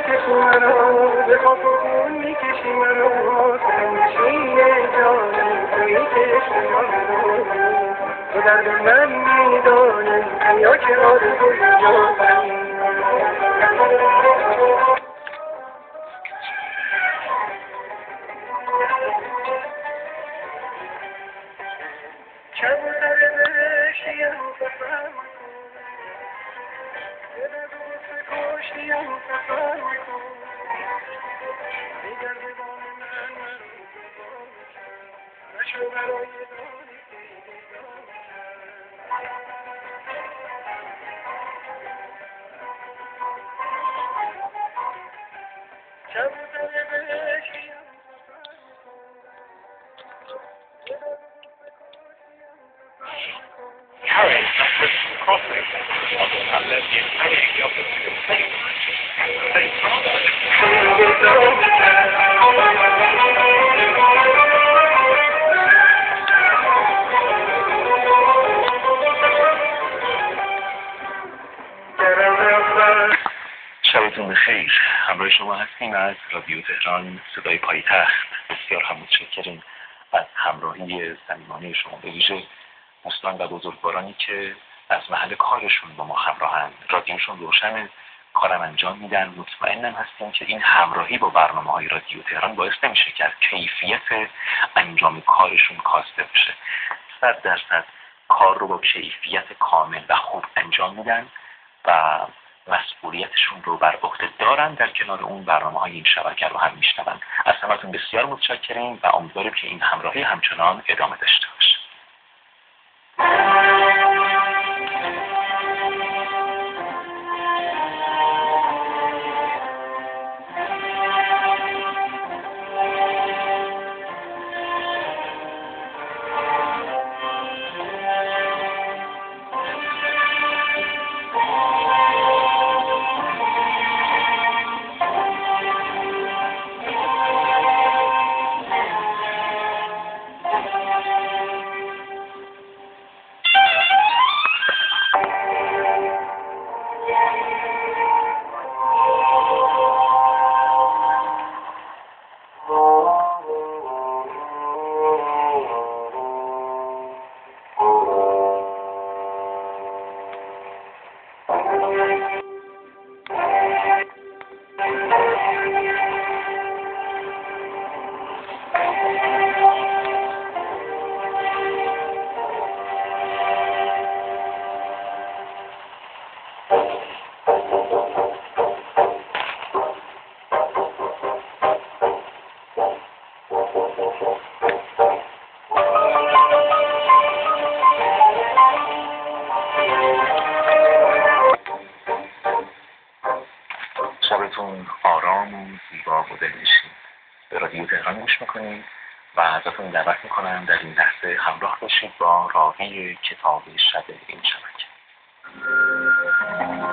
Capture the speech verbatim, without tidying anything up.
میکشی منو به خاک و خون میکشی منو تنشین جانم توی چشم منو تو درد من میدانی یا که آرزوی جانم کبوتر بشیم سفر میکن دل دوست کشتیم سفر میکن دیگر به بام من من نشو برای دانی کبوتر بشیم Carry the crossing and then the carrying the opposite same شبتون بخیر. همراه شما هستیم از رادیو تهران صدای پایتخت. بسیار هم متشکریم از همراهی صمیمانه شما، به ویژه دوستان و بزرگوارانی که از محل کارشون با ما همراهند، رادیوشون روشن، کارم انجام میدن. مطمئنم هستیم که این همراهی با برنامه‌های رادیو تهران باعث نمیشه که از کیفیت انجام کارشون کاسته بشه. صد درصد کار رو با کیفیت کامل و خوب انجام میدن و مسئولیتشون رو بر عهده دارن. در کنار اون برنامه‌های این شبکه رو هم میشنون. از همتون بسیار متشکریم و امیدواریم که این همراهی همچنان ادامه داشته باشه. شبتون آرام و زیبا و دلنشین. به رادیو تهران گوش میکنید و ازتون دعوت میکنم در این لحظه همراه باشید با راوی کتاب شب این شبکه.